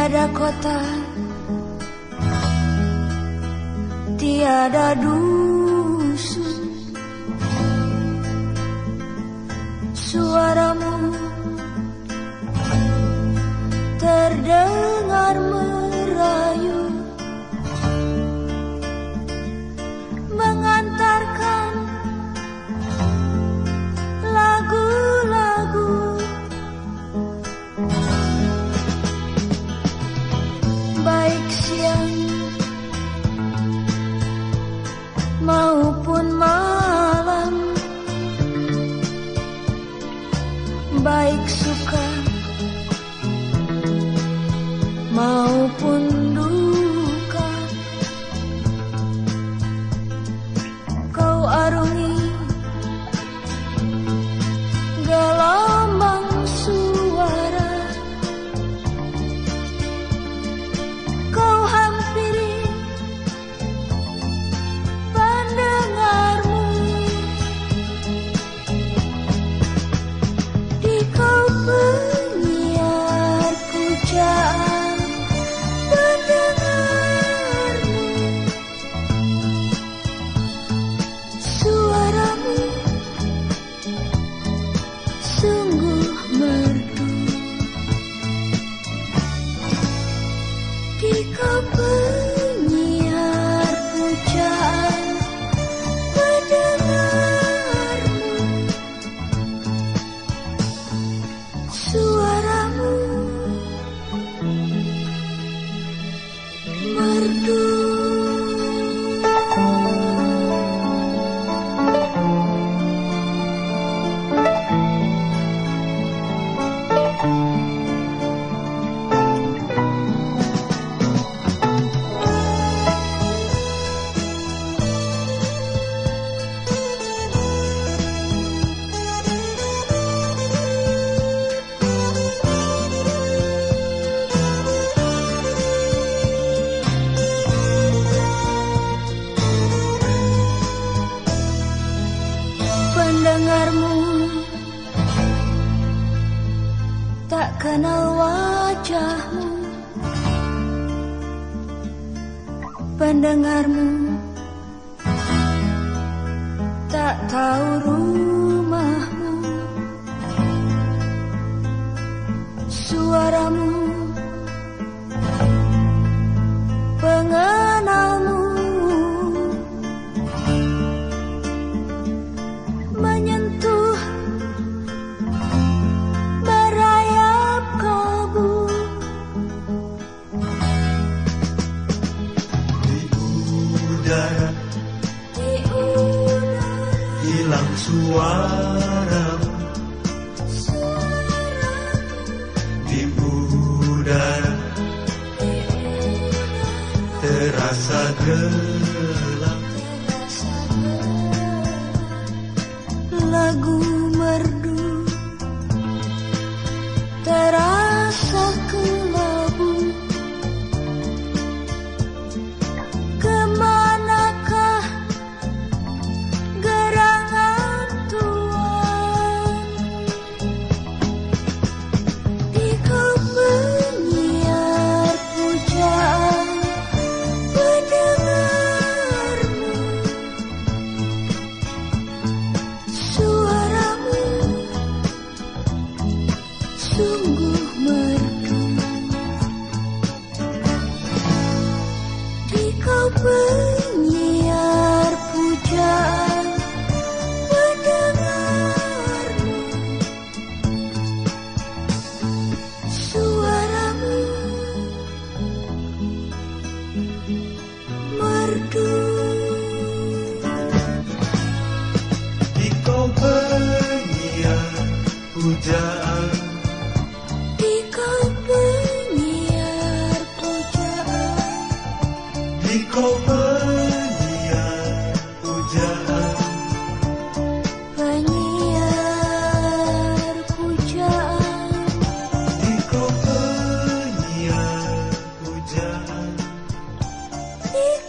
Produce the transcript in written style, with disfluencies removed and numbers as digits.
Tiada kota, tiada dusun, suaramu terdengar merayu, mengantarkan lagu-lagu. Baik siang maupun malam, baik suka maupun duka, kau arungi gelombang suara, kau hampiri pendengarmu, di kau penyiar pujaan pendengarmu, suaramu sungguh merdu, di kau penyiar pujaan pendengarmu, suaramu merdu. Pendengarmu tak kenal wajahmu, pendengarmu tak tahu rumahmu, suaramu pengenalmu, menyentuh merayap kalbu, di udara hilang suaramu, di udara terasa gelap, lagu merdu terasa kelabu, kemanakah gerangan tuan, di kau penyiar pujaan pendengarmu, suaramu sungguh merdu, di kau penyiar pujaan pendengarmu, suaramu merdu. di kau penyiar pujaan, Di kau penyiar pujaan, di kau penyiar pujaan, penyiar pujaan, di kau penyiar pujaan. di